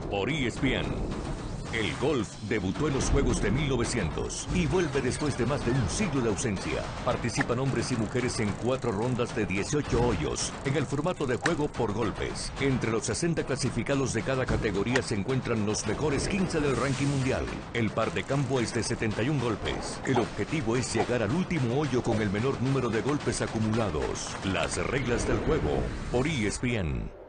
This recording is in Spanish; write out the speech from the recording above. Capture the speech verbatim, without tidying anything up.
por E S P N. El golf debutó en los Juegos de mil novecientos y vuelve después de más de un siglo de ausencia. Participan hombres y mujeres en cuatro rondas de dieciocho hoyos, en el formato de juego por golpes. Entre los sesenta clasificados de cada categoría se encuentran los mejores quince del ranking mundial. El par de campo es de setenta y un golpes. El objetivo es llegar al último hoyo con el menor número de golpes acumulados. Las reglas del juego por E S P N.